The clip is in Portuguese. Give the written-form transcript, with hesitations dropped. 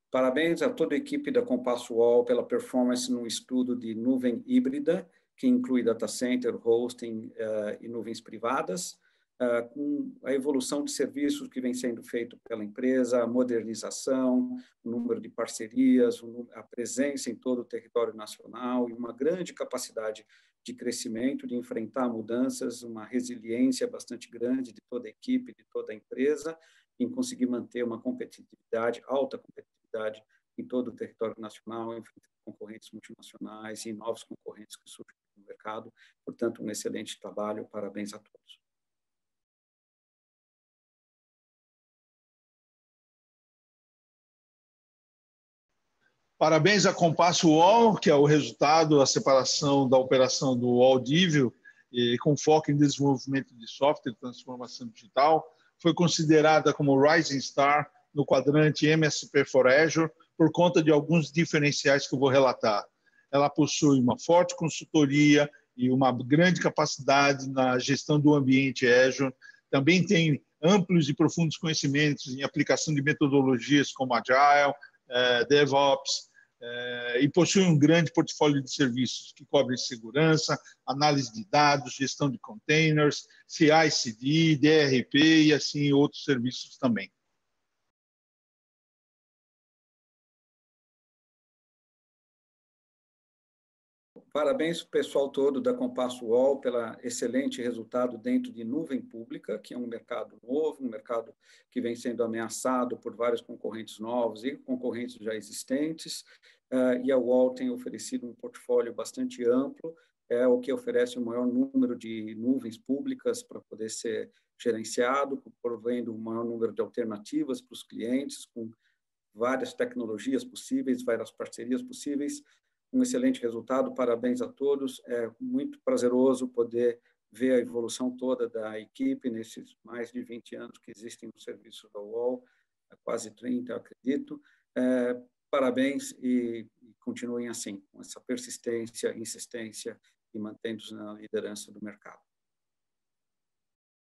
Parabéns a toda a equipe da Compass UOL pela performance no estudo de nuvem híbrida, que inclui data center, hosting e nuvens privadas, com a evolução de serviços que vem sendo feito pela empresa, a modernização, o número de parcerias, a presença em todo o território nacional e uma grande capacidade de crescimento, de enfrentar mudanças, uma resiliência bastante grande de toda a equipe, de toda a empresa, em conseguir manter uma competitividade, alta competitividade em todo o território nacional, enfrentando concorrentes multinacionais e novos concorrentes que surgem no mercado. Portanto, um excelente trabalho, parabéns a todos. Parabéns à Compass UOL, que é o resultado, a separação da operação do UOL Dível, com foco em desenvolvimento de software e transformação digital. Foi considerada como Rising Star no quadrante MSP for Azure, por conta de alguns diferenciais que eu vou relatar. Ela possui uma forte consultoria e uma grande capacidade na gestão do ambiente Azure. Também tem amplos e profundos conhecimentos em aplicação de metodologias como Agile, DevOps, e possui um grande portfólio de serviços que cobrem segurança, análise de dados, gestão de containers, CI/CD, DRP e assim outros serviços também. Parabéns ao pessoal todo da Compass UOL pelo excelente resultado dentro de nuvem pública, que é um mercado novo, um mercado que vem sendo ameaçado por vários concorrentes novos e concorrentes já existentes, e a UOL tem oferecido um portfólio bastante amplo, o que oferece o maior número de nuvens públicas para poder ser gerenciado, provendo o maior número de alternativas para os clientes, com várias tecnologias possíveis, várias parcerias possíveis. Um excelente resultado, parabéns a todos. É muito prazeroso poder ver a evolução toda da equipe nesses mais de 20 anos que existem no serviço da UOL, quase 30, acredito. Parabéns e continuem assim, com essa persistência, insistência e mantendo-se na liderança do mercado.